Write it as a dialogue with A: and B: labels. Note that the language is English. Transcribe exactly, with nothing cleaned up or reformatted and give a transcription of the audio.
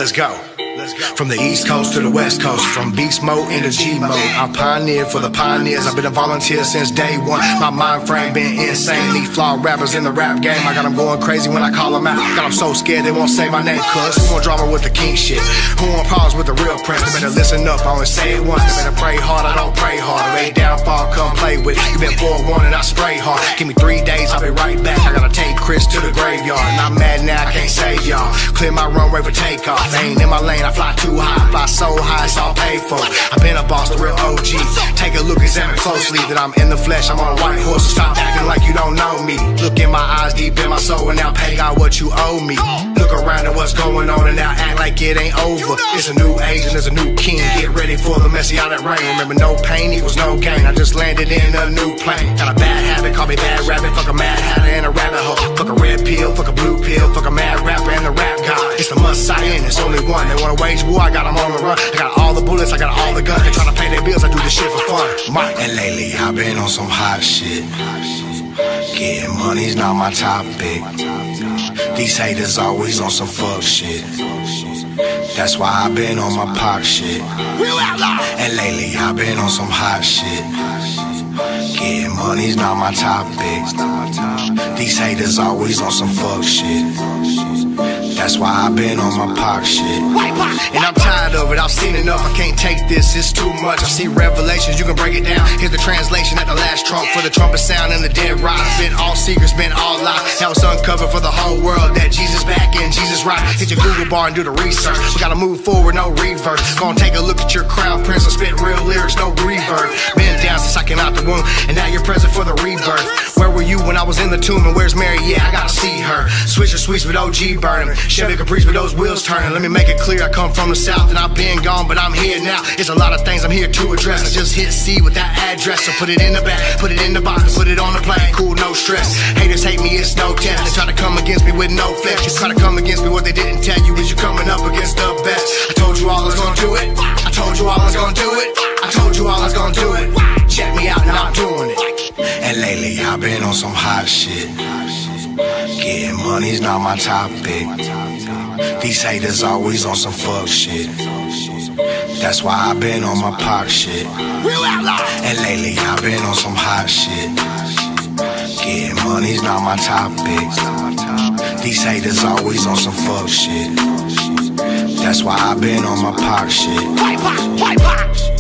A: Let's go. From the East Coast to the West Coast, from beast mode into G mode, I'm pioneer for the pioneers. I've been a volunteer since day one. My mind frame been insane. These flawed rappers in the rap game, I got them going crazy when I call them out. Got them so scared they won't say my name. Cuz who want drama with the king shit? Who want problems with the real prince? They better listen up, I only say it once. They better pray hard, I don't pray hard. If they downfall, come play with it. You been forewarned and I spray hard. Give me three days, I'll be right back. I gotta take Chris to the graveyard, and I'm mad now, I can't save y'all. Clear my runway for takeoff. They ain't in my lane, I fly too high. Fly so high, it's all paid for. I've been a boss, the real O G. Take a look, examine closely that I'm in the flesh. I'm on a white horse, so stop acting like you don't know me. Look in my eyes, deep in my soul, and now pay God what you owe me. Look around at what's going on, and now act like it ain't over. It's a new age and there's a new king. Get ready for the messianic reign. Remember, no pain equals no gain. I just landed in a new plane. Got a bad habit, call me bad rabbit. Fuck a mad hatter and a rabbit hole. Fuck a red pill, fuck a blue pill. Fuck a mad rapper and the rap god. It's the Messiah and it's only one. They wanna wage war, I got them on the run. I got all the bullets, I got all the guns. They tryna pay their bills, I do this shit for fun. Mike. And lately I've been on some hot shit. Getting money's not my topic. These haters always on some fuck shit. That's why I've been on my pop shit. And lately I've been on some hot shit. Getting money's not my topic. These haters always on some fuck shit. That's why I've been on my pop shit. And I'm tired of it, I've seen enough, I can't take this, it's too much. I see revelations, you can break it down. Here's the translation at the last trump for the trumpet sound and the dead rise. Been all secrets, been all lies. Now it's uncovered for the whole world that Jesus back and Jesus right. Hit your Google bar and do the research. We gotta move forward, no reverse. Gonna take a look at your crown prince and spit real lyrics, no reverb. Been down since I came out the womb, and now you're present for the rebirth. Where were you when I was in the tomb, and where's Mary? Yeah, I gotta see her. Switch your sweets with O G burning. Chevy Caprice with those wheels turning. Let me make it clear, I come from the south and I've been gone, but I'm here now. It's a lot of things I'm here to address. I just hit C with that address, so put it in the bag, put it in the box, put it on the plane. Cool, no stress. Haters hate me, it's no test. They try to come against me with no flex. You try to come against me, what they didn't tell you is you coming up against the best. I told you all I was gonna do it. I told you all I was gonna do it. I told you all I was gonna do it. Check me out, now I'm doing it. And lately I've been on some hot shit. Getting money's not my topic. These haters always on some fuck shit. That's why I've been on my pop shit. And lately I've been on some hot shit. Getting money's not my topic. These haters always on some fuck shit. That's why I've been on my pop shit.